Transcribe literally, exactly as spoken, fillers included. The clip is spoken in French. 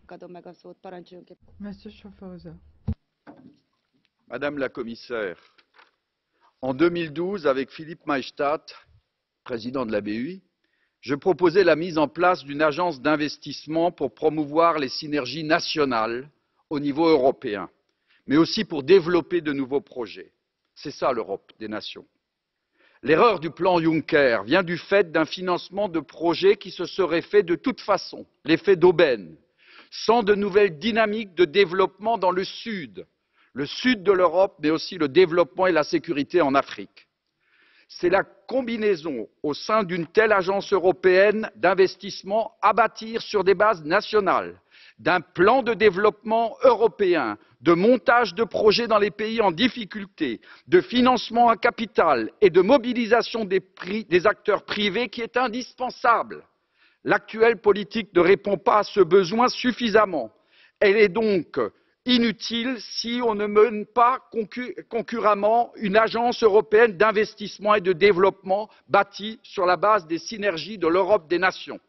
Monsieur Schaffhauser. Madame la Commissaire, en deux mille douze, avec Philippe Maystadt, président de la B U I, je proposais la mise en place d'une agence d'investissement pour promouvoir les synergies nationales au niveau européen, mais aussi pour développer de nouveaux projets. C'est ça l'Europe des nations. L'erreur du plan Juncker vient du fait d'un financement de projets qui se serait fait de toute façon, l'effet d'aubaine, sans de nouvelles dynamiques de développement dans le sud, le sud de l'Europe, mais aussi le développement et la sécurité en Afrique. C'est la combinaison au sein d'une telle agence européenne d'investissement à bâtir sur des bases nationales, d'un plan de développement européen, de montage de projets dans les pays en difficulté, de financement à capital et de mobilisation des, prix, des acteurs privés qui est indispensable. L'actuelle politique ne répond pas à ce besoin suffisamment. Elle est donc inutile si on ne mène pas concurremment une agence européenne d'investissement et de développement bâtie sur la base des synergies de l'Europe des nations.